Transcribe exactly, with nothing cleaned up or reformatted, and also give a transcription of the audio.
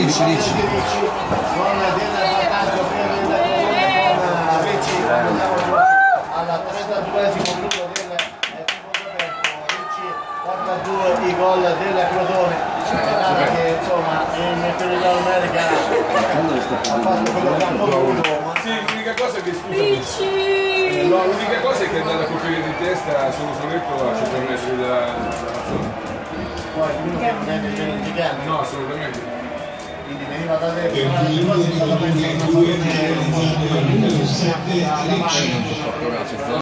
dici, dici. Con del vantaggio per il con Ricci alla trentaduesimo minuto del secondo tempo. Ricci porta a due i gol del Crotone. Che insomma in Federal America ha fatto quello che ha voluto. Sì, l'unica cosa che scusa. No, l'unica cosa è che è andata a colpire di testa sullo soletto a cento metri dalla zona. Poi non è del gigante. No, assolutamente. Quindi veniva da te. Per